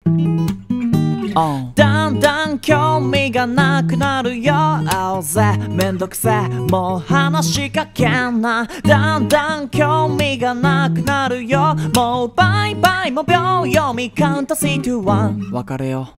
だんだん興味がなくなるよ青ぜめんどくせえもう話しかけんなだんだん興味がなくなるよもうバイバイも秒読みカウント3、2、1別れよ